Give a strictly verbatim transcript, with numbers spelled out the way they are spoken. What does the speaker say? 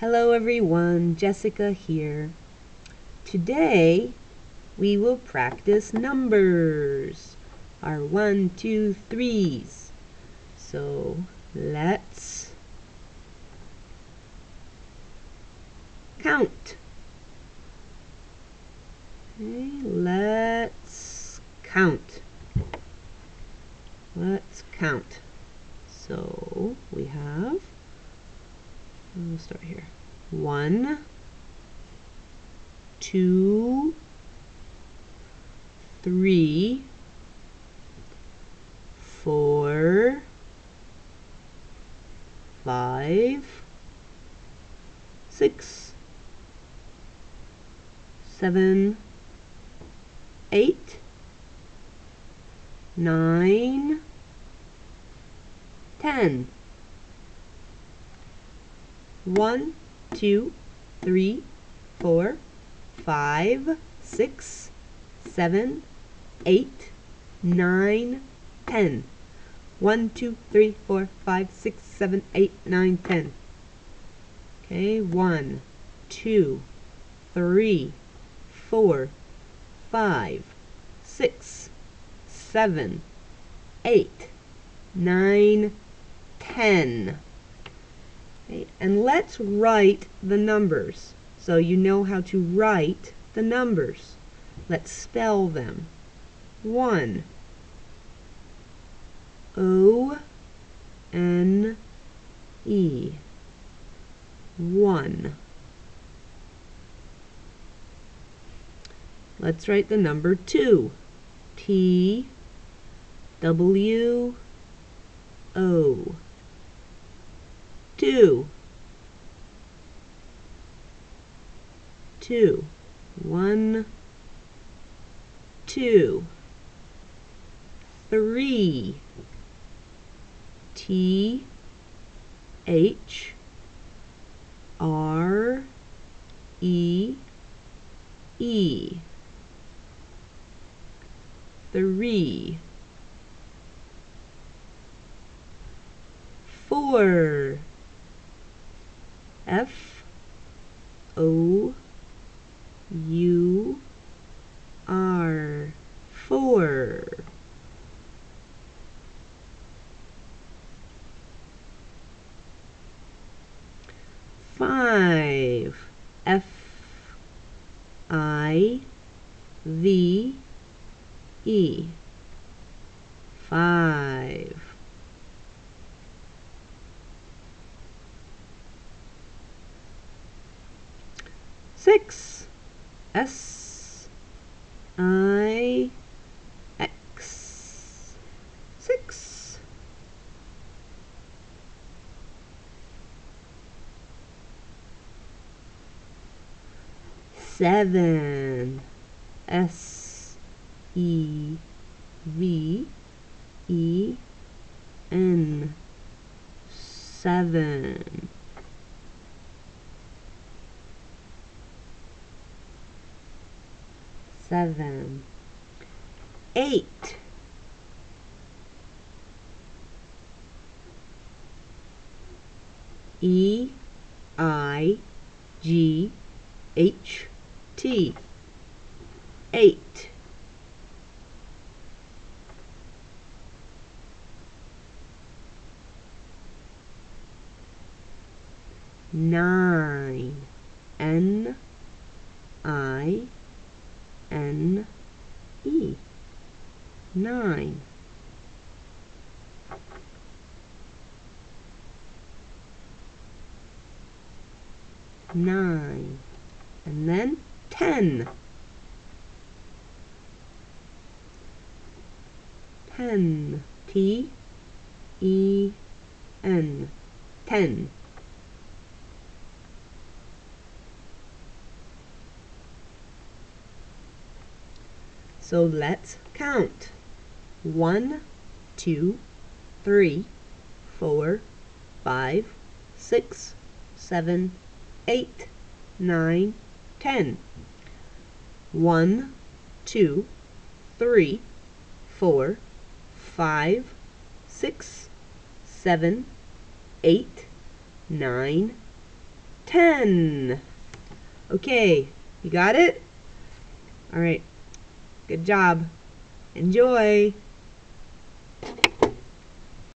Hello everyone, Jessica here. Today we will practice numbers, our one, two, threes. So let's count. Okay, let's count. Let's count. So we have, we'll start here. One, two, three, four, five, six, seven, eight, nine, ten. One, two, three, four, five, six, seven, eight, nine, ten. One, two, three, four, five, six, seven, eight, nine, ten. Okay, one, two, three, four, five, six, seven, eight, nine, ten. Okay, and let's write the numbers so you know how to write the numbers. Let's spell them. One, O N E, one. Let's write the number two. T W O, two. Two. One, two. Three. T H R E E. Three. Four. F O U R, four. Five. F I V E, five. Six. S I X, six. Seven. S E V E N, seven. Seven. Eight. E I G H T, eight. Nine. N I N E, nine. Nine. And then ten. Ten. T E N, ten. So let's count. One, two, three, four, five, six, seven, eight, nine, ten. One, two, three, four, five, six, seven, eight, nine, ten. Okay, you got it? All right, good job. Enjoy.